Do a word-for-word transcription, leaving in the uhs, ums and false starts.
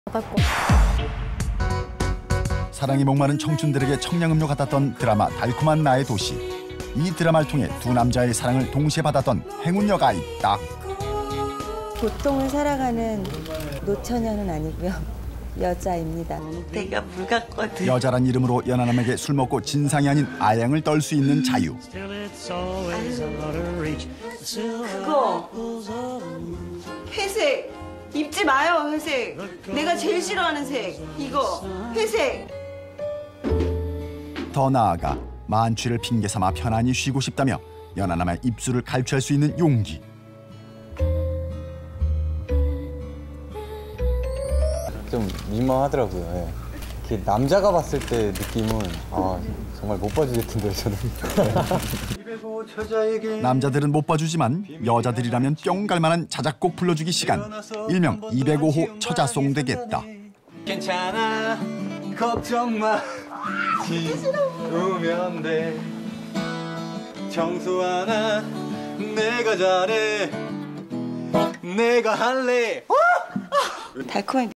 사랑이 목마른 청춘들에게 청량음료 같았던 드라마 달콤한 나의 도시. 이 드라마를 통해 두 남자의 사랑을 동시에 받았던 행운녀가 있다. 보통을 살아가는 노처녀는 아니고요. 여자입니다. 내가 물 같거든. 여자란 이름으로 연하남에게 술 먹고 진상이 아닌 아양을 떨 수 있는 자유. 그거 회색 입지 마요. 회색 내가 제일 싫어하는 색. 이거 회색. 더 나아가 만취를 핑계 삼아 편안히 쉬고 싶다며 연하남의 입술을 갈취할 수 있는 용기. 좀 민망하더라고요. 예. 이렇게 남자가 봤을 때 느낌은 아, 정말 못 봐주겠던데요 저는. 남자들은 못 봐주지만 여자들이라면 뿅 갈만한 자작곡 불러주기 시간. 일명 이백오 호 처자송 되겠다. 괜찮아 걱정 마 지우면 돼 청소 하나 내가 잘해 내가 할래. 달콤한